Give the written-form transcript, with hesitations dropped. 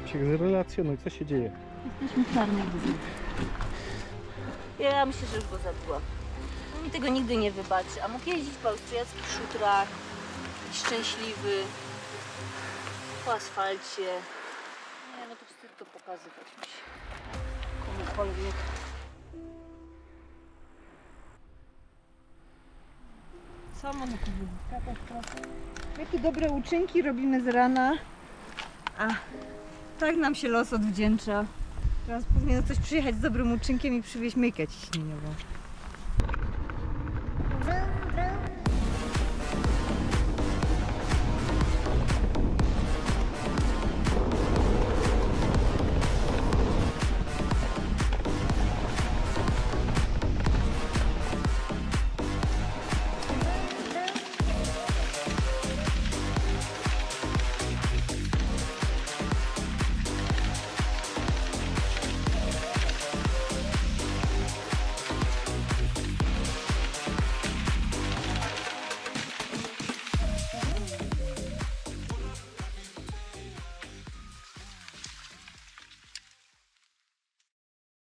Wojciech, zrelacjonuj, co się dzieje? Jesteśmy czarni. Ja myślę, że już go zabiłam. On mi tego nigdy nie wybaczy. A mógł jeździć po austriackich szutrach, być szczęśliwy, po asfalcie. Nie, no to wstyd to pokazywać mi się komukolwiek. Sama na kubu. Katastrofa. Jakie dobre uczynki robimy z rana, a tak nam się los odwdzięcza. Teraz powinien ktoś przyjechać z dobrym uczynkiem i przywieźć myjkę ciśnieniową.